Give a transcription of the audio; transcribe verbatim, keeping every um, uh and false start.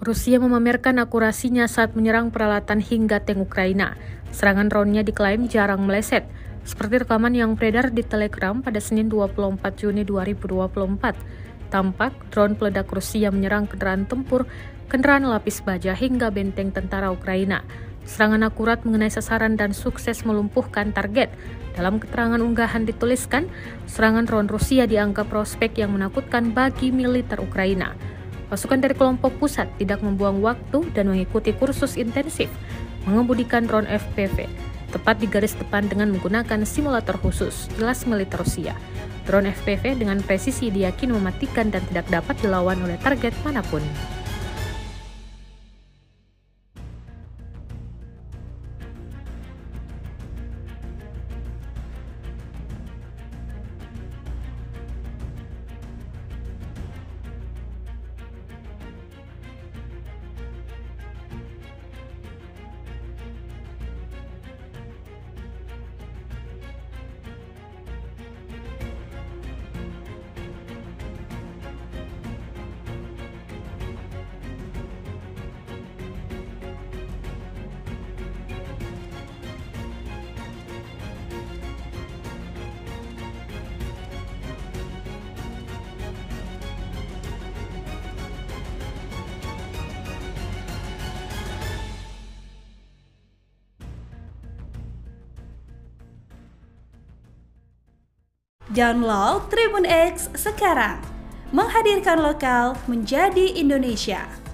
Rusia memamerkan akurasinya saat menyerang peralatan hingga tank Ukraina. Serangan drone-nya diklaim jarang meleset, seperti rekaman yang beredar di Telegram pada Senin dua puluh empat Juni dua ribu dua puluh empat. Tampak drone peledak Rusia menyerang kendaraan tempur, kendaraan lapis baja hingga benteng tentara Ukraina. Serangan akurat mengenai sasaran dan sukses melumpuhkan target. Dalam keterangan unggahan dituliskan, serangan drone Rusia dianggap prospek yang menakutkan bagi militer Ukraina. Pasukan dari kelompok pusat tidak membuang waktu dan mengikuti kursus intensif mengemudikan drone F P V, tepat di garis depan dengan menggunakan simulator khusus, jelas militer Rusia. Drone F P V dengan presisi diyakini mematikan dan tidak dapat dilawan oleh target manapun. Download Tribun X sekarang, menghadirkan lokal menjadi Indonesia.